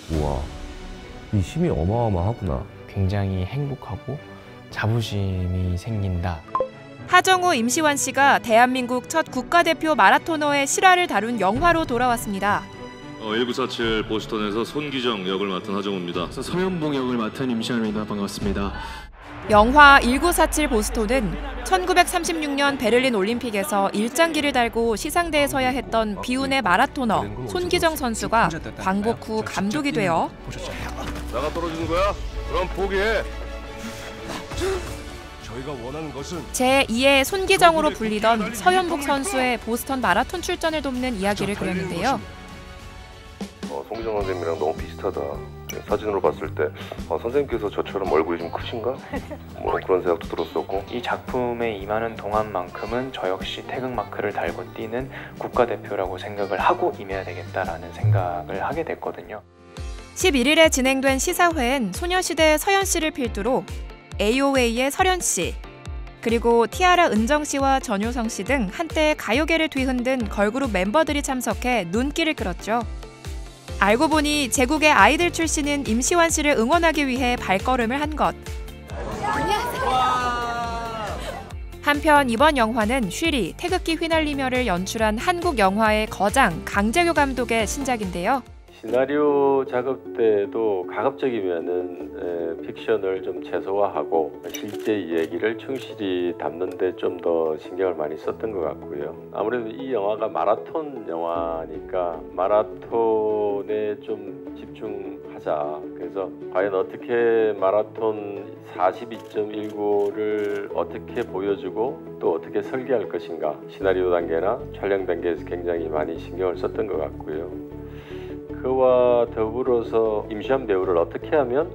우와, 이 힘이 어마어마하구나. 굉장히 행복하고 자부심이 생긴다. 하정우, 임시완 씨가 대한민국 첫 국가대표 마라토너의 실화를 다룬 영화로 돌아왔습니다. 1947 보스턴에서 손기정 역을 맡은 하정우입니다. 서현봉 역을 맡은 임시완입니다. 반갑습니다. 영화 1947 보스턴은 1936년 베를린 올림픽에서 일장기를 달고 시상대에 서야 했던 비운의 마라토너 손기정 선수가 광복 후 감독이 되어 나가 떨어지는 거야? 그럼 포기해. 저희가 원하는 것은 제2의 손기정으로 불리던 서현복 선수의 보스턴 마라톤 출전을 돕는 이야기를 그렸는데요. 송기정 선생님이랑 너무 비슷하다. 사진으로 봤을 때 선생님께서 저처럼 얼굴이 좀 크신가? 뭐 그런 생각도 들었었고. 이 작품에 임하는 동안만큼은 저 역시 태극마크를 달고 뛰는 국가대표라고 생각을 하고 임해야 되겠다라는 생각을 하게 됐거든요. 11일에 진행된 시사회엔 소녀시대 서현 씨를 필두로 AOA의 설현 씨, 그리고 티아라 은정 씨와 전효성 씨 등 한때 가요계를 뒤흔든 걸그룹 멤버들이 참석해 눈길을 끌었죠. 알고 보니 제국의 아이들 출신인 임시완 씨를 응원하기 위해 발걸음을 한 것. 한편 이번 영화는 쉬리, 태극기 휘날리며를 연출한 한국 영화의 거장 강재규 감독의 신작인데요. 시나리오 작업 때도 가급적이면은 픽션을 좀 최소화하고 실제 이야기를 충실히 담는 데 좀 더 신경을 많이 썼던 것 같고요. 아무래도 이 영화가 마라톤 영화니까 마라톤에 좀 집중하자. 그래서 과연 어떻게 마라톤 42.19를 어떻게 보여주고 또 어떻게 설계할 것인가. 시나리오 단계나 촬영 단계에서 굉장히 많이 신경을 썼던 것 같고요. 그와 더불어서 임시완 배우를 어떻게 하면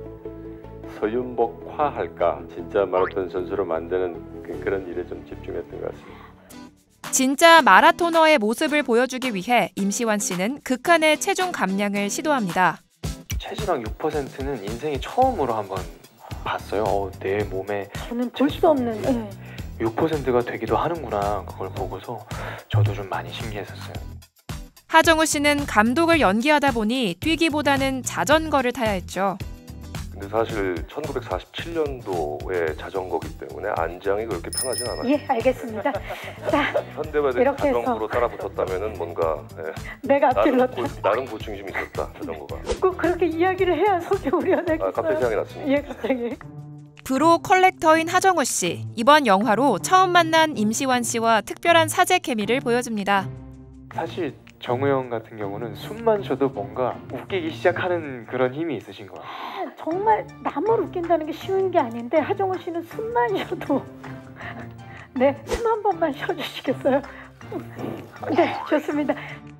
서윤복화할까, 진짜 마라톤 선수로 만드는 그런 일에 좀 집중했던 것 같습니다. 진짜 마라토너의 모습을 보여주기 위해 임시완 씨는 극한의 체중 감량을 시도합니다. 체지방 6%는 인생에 처음으로 한번 봤어요. 내 몸에 저는 볼 수 없는 6%가 되기도 하는구나. 그걸 보고서 저도 좀 많이 신기했었어요. 하정우 씨는 감독을 연기하다 보니 뛰기보다는 자전거를 타야 했죠. 근데 사실 1947년도의 자전거기 때문에 안장이 그렇게 편하진 않아요. 예, 알겠습니다. 자, 현대화된 이렇게 해서 자전거로 따라붙었다면은 뭔가 내가 앞질렀다. 나름 고충심이 있었다, 자전거가. 꼭 그렇게 이야기를 해야 속이 우려내겠어요. 갑자기 생각이 났습니다. 예, 갑자기. 브로 컬렉터인 하정우 씨. 이번 영화로 처음 만난 임시완 씨와 특별한 사제 케미를 보여줍니다. 사실 정우 형 같은 경우는 숨만 쉬어도 뭔가 웃기기 시작하는 그런 힘이 있으신 것 같아요. 정말 남을 웃긴다는 게 쉬운 게 아닌데 하정우 씨는 숨만 쉬어도 네, 숨 한 번만 쉬어주시겠어요? 네, 좋습니다.